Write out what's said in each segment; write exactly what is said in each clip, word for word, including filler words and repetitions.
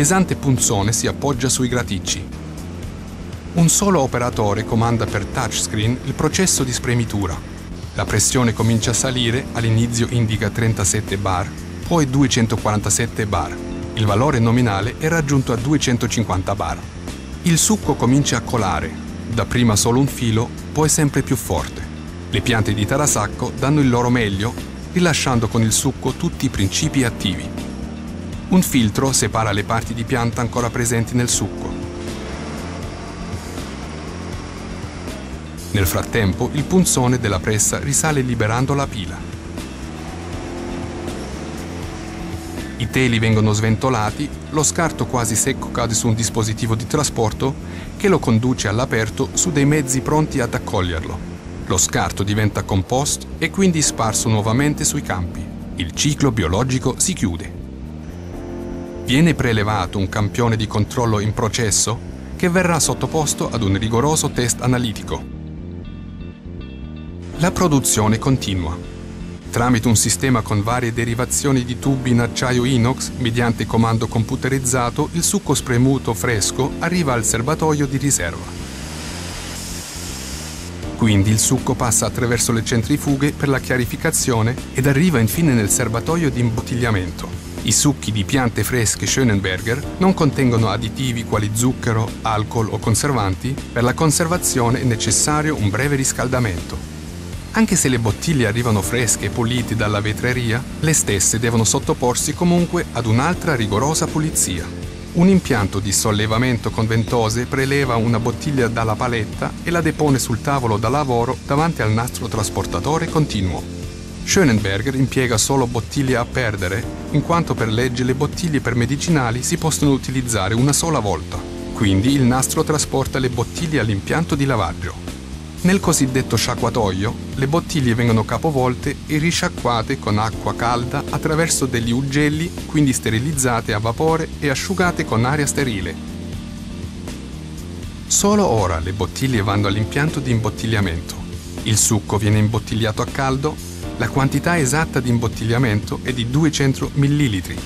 pesante punzone si appoggia sui graticci. Un solo operatore comanda per touchscreen il processo di spremitura. La pressione comincia a salire, all'inizio indica trentasette bar, poi duecentoquarantasette bar. Il valore nominale è raggiunto a duecentocinquanta bar. Il succo comincia a colare, dapprima solo un filo, poi sempre più forte. Le piante di tarasacco danno il loro meglio, rilasciando con il succo tutti i principi attivi. Un filtro separa le parti di pianta ancora presenti nel succo. Nel frattempo, il punzone della pressa risale liberando la pila. I teli vengono sventolati, lo scarto quasi secco cade su un dispositivo di trasporto che lo conduce all'aperto su dei mezzi pronti ad accoglierlo. Lo scarto diventa compost e quindi sparso nuovamente sui campi. Il ciclo biologico si chiude. Viene prelevato un campione di controllo in processo che verrà sottoposto ad un rigoroso test analitico. La produzione continua. Tramite un sistema con varie derivazioni di tubi in acciaio inox, mediante comando computerizzato, il succo spremuto fresco arriva al serbatoio di riserva. Quindi il succo passa attraverso le centrifughe per la chiarificazione ed arriva infine nel serbatoio di imbottigliamento. I succhi di piante fresche Schönenberger non contengono additivi quali zucchero, alcol o conservanti. Per la conservazione è necessario un breve riscaldamento. Anche se le bottiglie arrivano fresche e pulite dalla vetreria, le stesse devono sottoporsi comunque ad un'altra rigorosa pulizia. Un impianto di sollevamento con ventose preleva una bottiglia dalla paletta e la depone sul tavolo da lavoro davanti al nastro trasportatore continuo. Schönenberger impiega solo bottiglie a perdere, in quanto per legge le bottiglie per medicinali si possono utilizzare una sola volta. Quindi il nastro trasporta le bottiglie all'impianto di lavaggio. Nel cosiddetto sciacquatoio, le bottiglie vengono capovolte e risciacquate con acqua calda attraverso degli ugelli, quindi sterilizzate a vapore e asciugate con aria sterile. Solo ora le bottiglie vanno all'impianto di imbottigliamento. Il succo viene imbottigliato a caldo, la quantità esatta di imbottigliamento è di duecento millilitri.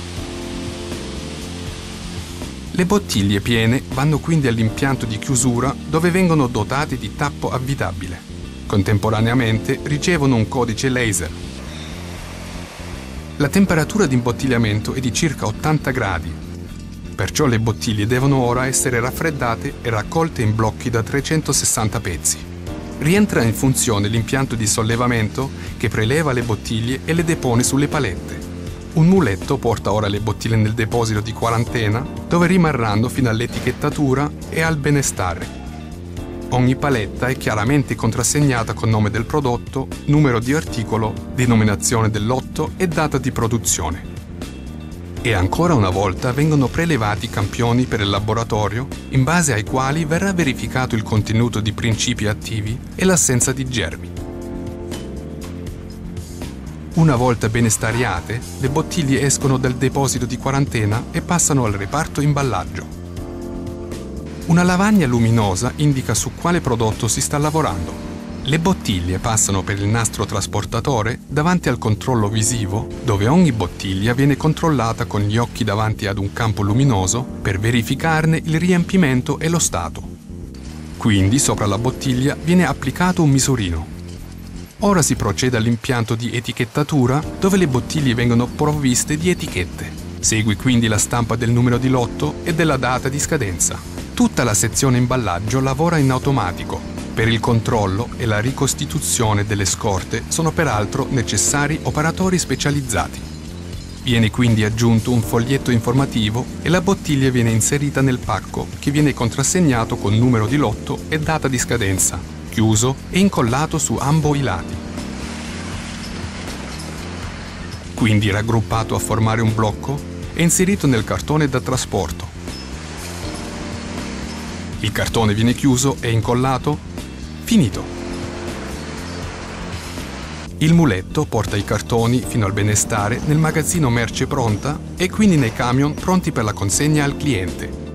Le bottiglie piene vanno quindi all'impianto di chiusura dove vengono dotate di tappo avvitabile. Contemporaneamente ricevono un codice laser. La temperatura di imbottigliamento è di circa ottanta gradi, perciò le bottiglie devono ora essere raffreddate e raccolte in blocchi da trecentosessanta pezzi. Rientra in funzione l'impianto di sollevamento che preleva le bottiglie e le depone sulle palette. Un muletto porta ora le bottiglie nel deposito di quarantena, dove rimarranno fino all'etichettatura e al benestare. Ogni paletta è chiaramente contrassegnata con nome del prodotto, numero di articolo, denominazione del lotto e data di produzione. E ancora una volta vengono prelevati campioni per il laboratorio, in base ai quali verrà verificato il contenuto di principi attivi e l'assenza di germi. Una volta benestariate, le bottiglie escono dal deposito di quarantena e passano al reparto imballaggio. Una lavagna luminosa indica su quale prodotto si sta lavorando. Le bottiglie passano per il nastro trasportatore davanti al controllo visivo, dove ogni bottiglia viene controllata con gli occhi davanti ad un campo luminoso per verificarne il riempimento e lo stato. Quindi sopra la bottiglia viene applicato un misurino. Ora si procede all'impianto di etichettatura, dove le bottiglie vengono provviste di etichette. Segue quindi la stampa del numero di lotto e della data di scadenza. Tutta la sezione imballaggio lavora in automatico. Per il controllo e la ricostituzione delle scorte sono peraltro necessari operatori specializzati. Viene quindi aggiunto un foglietto informativo e la bottiglia viene inserita nel pacco, che viene contrassegnato con numero di lotto e data di scadenza, chiuso e incollato su ambo i lati. Quindi raggruppato a formare un blocco e inserito nel cartone da trasporto. Il cartone viene chiuso e incollato. Finito. Il muletto porta i cartoni fino al benestare nel magazzino merce pronta e quindi nei camion pronti per la consegna al cliente.